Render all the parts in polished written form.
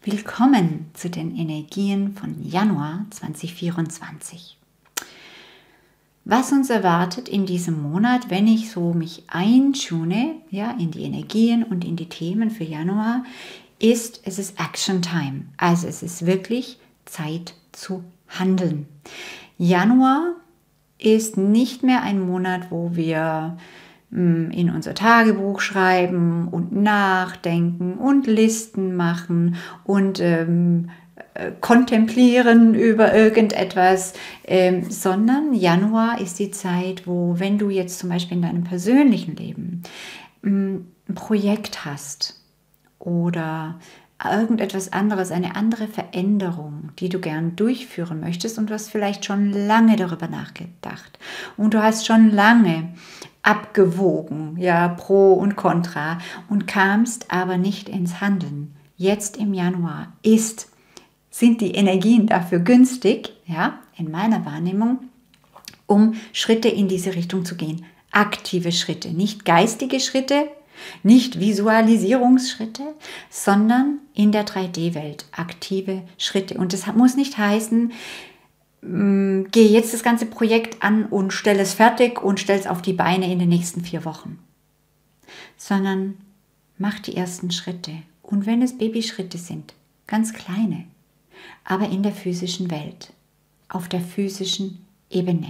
Willkommen zu den Energien von Januar 2024. Was uns erwartet in diesem Monat, wenn ich so mich eintune, in die Energien und in die Themen für Januar, es ist Action Time. Also es ist wirklich Zeit zu handeln. Januar ist nicht mehr ein Monat, wo wir in unser Tagebuch schreiben und nachdenken und Listen machen und kontemplieren über irgendetwas, sondern Januar ist die Zeit, wo, wenn du jetzt zum Beispiel in deinem persönlichen Leben ein Projekt hast oder irgendetwas anderes, eine andere Veränderung, die du gern durchführen möchtest und du hast vielleicht schon lange darüber nachgedacht und du hast schon lange abgewogen, pro und contra und kamst aber nicht ins Handeln. Jetzt im Januar sind die Energien dafür günstig, in meiner Wahrnehmung, um Schritte in diese Richtung zu gehen. Aktive Schritte, nicht geistige Schritte, nicht Visualisierungsschritte, sondern in der 3D-Welt aktive Schritte. Und das muss nicht heißen, gehe jetzt das ganze Projekt an und stelle es fertig und stelle es auf die Beine in den nächsten 4 Wochen. Sondern mach die ersten Schritte. Und wenn es Babyschritte sind, ganz kleine, aber in der physischen Welt, auf der physischen Ebene.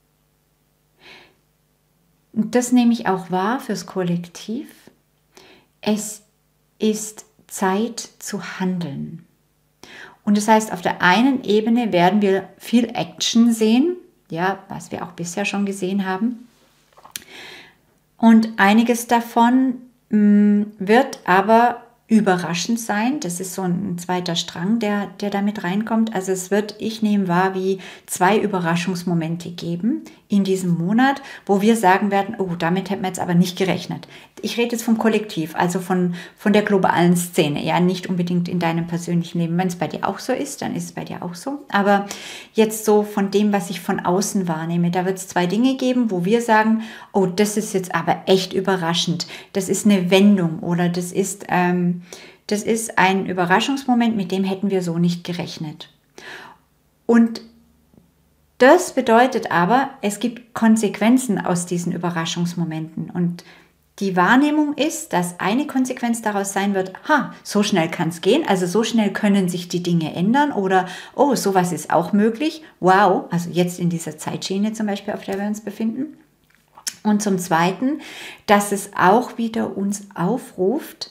Und das nehme ich auch wahr fürs Kollektiv. Es ist Zeit zu handeln. Und das heißt, auf der einen Ebene werden wir viel Action sehen, was wir auch bisher schon gesehen haben. Und einiges davon wird aber überraschend sein. Das ist so ein zweiter Strang, der damit reinkommt. Also ich nehme wahr, wie 2 Überraschungsmomente geben in diesem Monat, wo wir sagen werden, oh, damit hätten wir jetzt aber nicht gerechnet. Ich rede jetzt vom Kollektiv, also von der globalen Szene, nicht unbedingt in deinem persönlichen Leben. Wenn es bei dir auch so ist, dann ist es bei dir auch so. Aber jetzt so von dem, was ich von außen wahrnehme, da wird es 2 Dinge geben, wo wir sagen, oh, das ist jetzt aber echt überraschend. Das ist eine Wendung oder das ist ein Überraschungsmoment, mit dem hätten wir so nicht gerechnet. Und das bedeutet aber, es gibt Konsequenzen aus diesen Überraschungsmomenten. Und die Wahrnehmung ist, dass eine Konsequenz daraus sein wird, so schnell kann es gehen, also so schnell können sich die Dinge ändern oder, oh, sowas ist auch möglich, wow, also jetzt in dieser Zeitschiene zum Beispiel, auf der wir uns befinden. Und zum Zweiten, dass es auch wieder uns aufruft,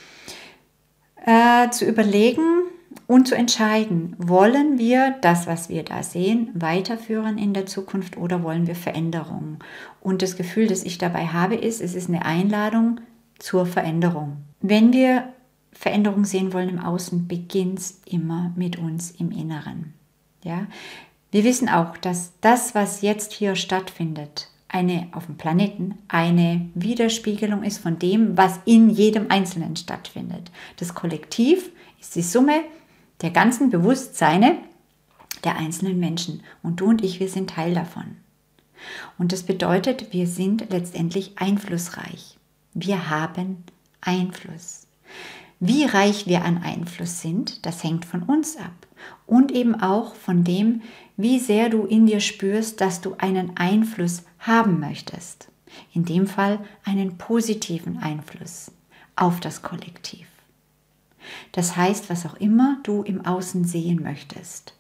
zu überlegen und zu entscheiden, wollen wir das, was wir da sehen, weiterführen in der Zukunft oder wollen wir Veränderung? Und das Gefühl, das ich dabei habe, es ist eine Einladung zur Veränderung. Wenn wir Veränderung sehen wollen im Außen, beginnt es immer mit uns im Inneren. Wir wissen auch, dass das, was jetzt hier stattfindet, auf dem Planeten eine Widerspiegelung ist von dem, was in jedem Einzelnen stattfindet. Das Kollektiv ist die Summe der ganzen Bewusstseine der einzelnen Menschen. Und du und ich, wir sind Teil davon. Und das bedeutet, wir sind letztendlich einflussreich. Wir haben Einfluss. Wie reich wir an Einfluss sind, das hängt von uns ab. Und eben auch von dem, wie sehr du in dir spürst, dass du einen Einfluss haben möchtest. In dem Fall einen positiven Einfluss auf das Kollektiv. Das heißt, was auch immer du im Außen sehen möchtest,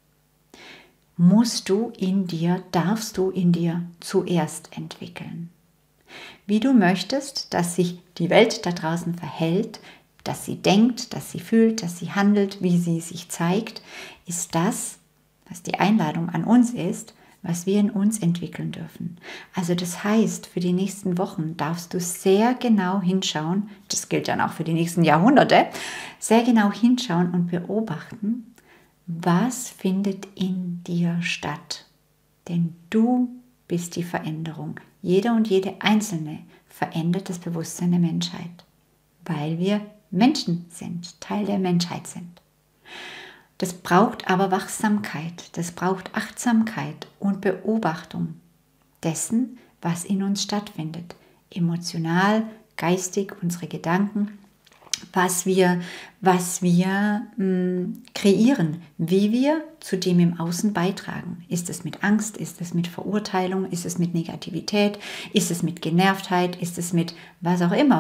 darfst du in dir zuerst entwickeln. Wie du möchtest, dass sich die Welt da draußen verhält, dass sie denkt, dass sie fühlt, dass sie handelt, wie sie sich zeigt, ist das, was die Einladung an uns ist, was wir in uns entwickeln dürfen. Also das heißt, für die nächsten Wochen darfst du sehr genau hinschauen, das gilt dann auch für die nächsten Jahrhunderte, sehr genau hinschauen und beobachten, was findet in dir statt. Denn du bist die Veränderung. Jeder und jede Einzelne verändert das Bewusstsein der Menschheit, weil wir Menschen sind, Teil der Menschheit sind. Das braucht aber Wachsamkeit, das braucht Achtsamkeit und Beobachtung dessen, was in uns stattfindet. Emotional, geistig, unsere Gedanken, was wir kreieren, wie wir zu dem im Außen beitragen. Ist es mit Angst? Ist es mit Verurteilung? Ist es mit Negativität? Ist es mit Genervtheit? Ist es mit was auch immer?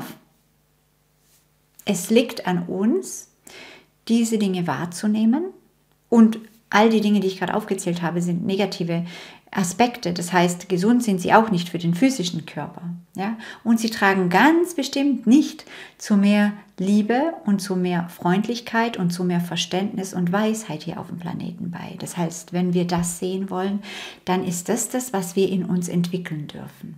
Es liegt an uns, diese Dinge wahrzunehmen, und all die Dinge, die ich gerade aufgezählt habe, sind negative Aspekte. Das heißt, gesund sind sie auch nicht für den physischen Körper. Ja? Und sie tragen ganz bestimmt nicht zu mehr Liebe und zu mehr Freundlichkeit und zu mehr Verständnis und Weisheit hier auf dem Planeten bei. Das heißt, wenn wir das sehen wollen, dann ist das, was wir in uns entwickeln dürfen.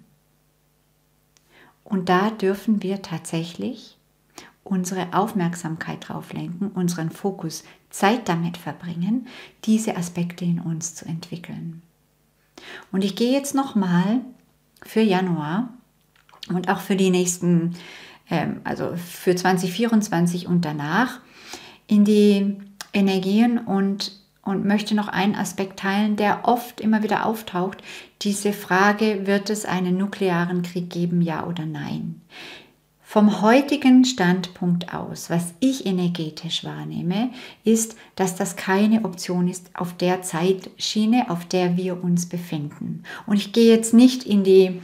Und da dürfen wir tatsächlich unsere Aufmerksamkeit drauf lenken, unseren Fokus, Zeit damit verbringen, diese Aspekte in uns zu entwickeln. Und ich gehe jetzt nochmal für Januar und auch für die nächsten, also für 2024 und danach, in die Energien und möchte noch einen Aspekt teilen, der oft immer wieder auftaucht. Diese Frage, wird es einen nuklearen Krieg geben, ja oder nein? Vom heutigen Standpunkt aus, was ich energetisch wahrnehme, ist, dass das keine Option ist auf der Zeitschiene, auf der wir uns befinden. Und ich gehe jetzt nicht in die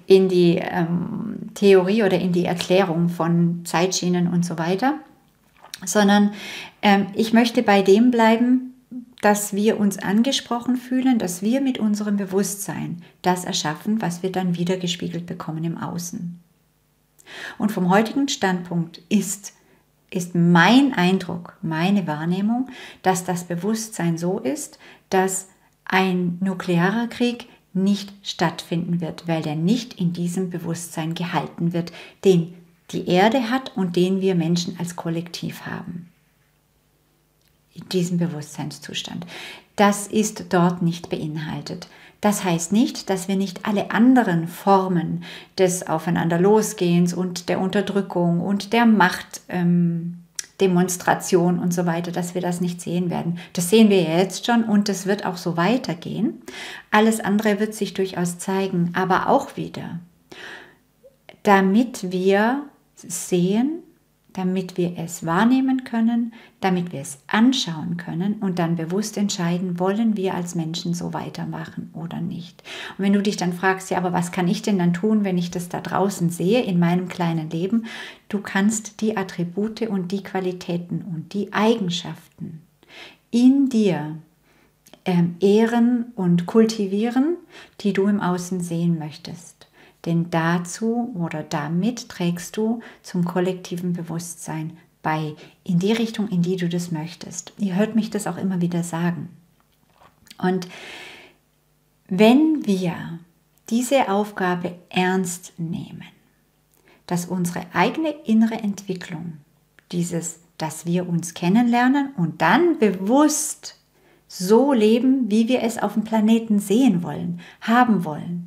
Theorie oder in die Erklärung von Zeitschienen und so weiter, sondern ich möchte bei dem bleiben, dass wir uns angesprochen fühlen, dass wir mit unserem Bewusstsein das erschaffen, was wir dann wiedergespiegelt bekommen im Außen. Und vom heutigen Standpunkt ist mein Eindruck, meine Wahrnehmung, dass das Bewusstsein so ist, dass ein nuklearer Krieg nicht stattfinden wird, weil der nicht in diesem Bewusstsein gehalten wird, den die Erde hat und den wir Menschen als Kollektiv haben. In diesem Bewusstseinszustand. Das ist dort nicht beinhaltet. Das heißt nicht, dass wir nicht alle anderen Formen des Aufeinanderlosgehens und der Unterdrückung und der Machtdemonstration und so weiter, dass wir das nicht sehen werden. Das sehen wir ja jetzt schon und das wird auch so weitergehen. Alles andere wird sich durchaus zeigen, aber auch wieder, damit wir sehen, damit wir es wahrnehmen können, damit wir es anschauen können und dann bewusst entscheiden, wollen wir als Menschen so weitermachen oder nicht. Und wenn du dich dann fragst, ja, aber was kann ich denn dann tun, wenn ich das da draußen sehe in meinem kleinen Leben? Du kannst die Attribute und die Qualitäten und die Eigenschaften in dir ehren und kultivieren, die du im Außen sehen möchtest. Denn dazu oder damit trägst du zum kollektiven Bewusstsein bei, in die Richtung, in die du das möchtest. Ihr hört mich das auch immer wieder sagen. Und wenn wir diese Aufgabe ernst nehmen, dass unsere eigene innere Entwicklung, dass wir uns kennenlernen und dann bewusst so leben, wie wir es auf dem Planeten sehen wollen, haben wollen,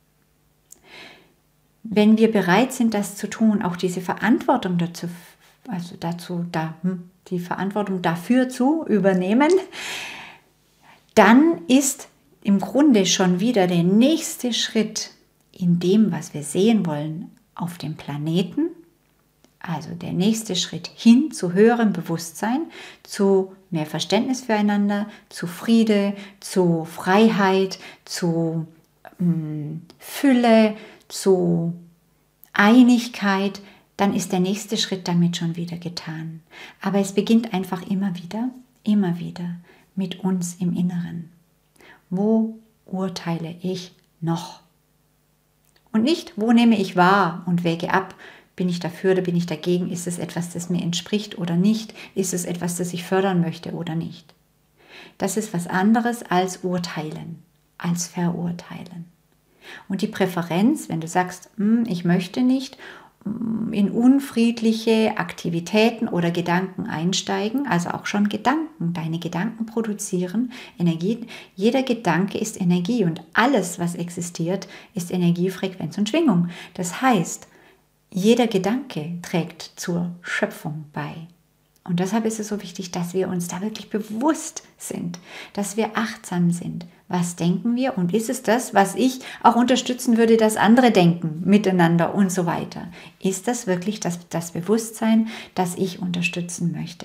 wenn wir bereit sind, das zu tun, auch diese Verantwortung die Verantwortung dafür zu übernehmen, dann ist im Grunde schon wieder der nächste Schritt in dem, was wir sehen wollen auf dem Planeten, also der nächste Schritt hin zu höherem Bewusstsein, zu mehr Verständnis füreinander, zu Friede, zu Freiheit, zu Fülle, zu Einigkeit, dann ist der nächste Schritt damit schon wieder getan. Aber es beginnt einfach immer wieder mit uns im Inneren. Wo urteile ich noch? Und nicht, wo nehme ich wahr und wäge ab, bin ich dafür oder bin ich dagegen, ist es etwas, das mir entspricht oder nicht, ist es etwas, das ich fördern möchte oder nicht. Das ist was anderes als urteilen, als verurteilen. Und die Präferenz, wenn du sagst, ich möchte nicht in unfriedliche Aktivitäten oder Gedanken einsteigen, also auch schon Gedanken, deine Gedanken produzieren Energie. Jeder Gedanke ist Energie und alles, was existiert, ist Energie, Frequenz und Schwingung. Das heißt, jeder Gedanke trägt zur Schöpfung bei. Und deshalb ist es so wichtig, dass wir uns da wirklich bewusst sind, dass wir achtsam sind. Was denken wir und ist es das, was ich auch unterstützen würde, dass andere denken miteinander und so weiter? Ist das wirklich das Bewusstsein, das ich unterstützen möchte?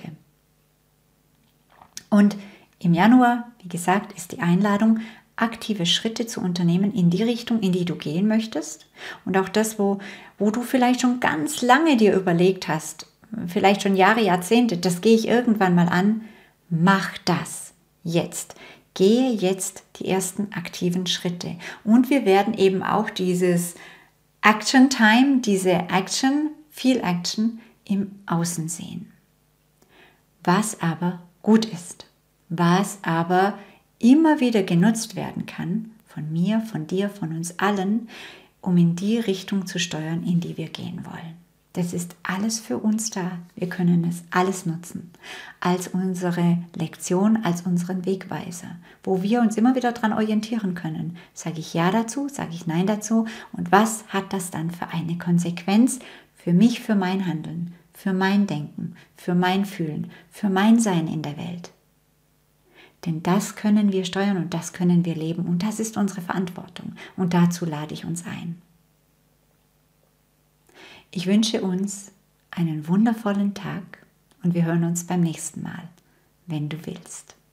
Und im Januar, wie gesagt, ist die Einladung, aktive Schritte zu unternehmen in die Richtung, in die du gehen möchtest. Und auch das, wo du vielleicht schon ganz lange dir überlegt hast, vielleicht schon Jahre, Jahrzehnte, das gehe ich irgendwann mal an, mach das jetzt. Gehe jetzt die ersten aktiven Schritte. Und wir werden eben auch dieses Action Time, diese Action, viel Action im Außen sehen. Was aber gut ist, was aber immer wieder genutzt werden kann, von mir, von dir, von uns allen, um in die Richtung zu steuern, in die wir gehen wollen. Das ist alles für uns da. Wir können es alles nutzen als unsere Lektion, als unseren Wegweiser, wo wir uns immer wieder daran orientieren können. Sage ich Ja dazu, sage ich Nein dazu und was hat das dann für eine Konsequenz für mich, für mein Handeln, für mein Denken, für mein Fühlen, für mein Sein in der Welt? Denn das können wir steuern und das können wir leben und das ist unsere Verantwortung und dazu lade ich uns ein. Ich wünsche uns einen wundervollen Tag und wir hören uns beim nächsten Mal, wenn du willst.